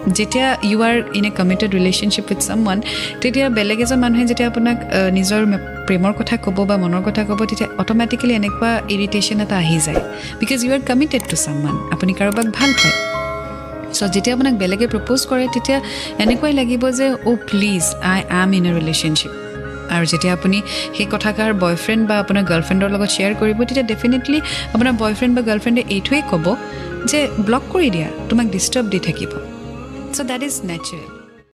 যেতিয়া you are in a committed relationship with someone তেতিয়া বেলেগ এজন মানুহে যেতিয়া আপোনাক নিজৰ প্ৰেমৰ কথা ক'ব বা মনৰ কথা ক'ব তেতিয়া অট'মেটিকেলি এনেকুৱা ইৰিটেশ্যন এটা আহি যায় because you are committed to someone আপুনি কাৰোবাক ভাল পায় চ' যেতিয়া আপোনাক বেলেগে প্ৰপ'জ কৰে তেতিয়া এনেকুৱাই লাগিব যে অ' please I am in a relationship আৰু যেতিয়া আপুনি সেই কথাষাৰ বয়ফ্ৰেণ্ড বা আপোনাৰ গাৰ্লফ্ৰেণ্ডৰ লগত শ্বেয়াৰ কৰিব তেতিয়া ডেফিনেটলি আপোনাৰ বয়ফ্ৰেণ্ড বা গাৰ্লফ্ৰেণ্ডে এইটোৱে ক'ব যে ব্লক কৰি দিয়া তোমাক ডিষ্টাৰ্ব দি থাকিব চ' দেট ইজ নেচাৰেল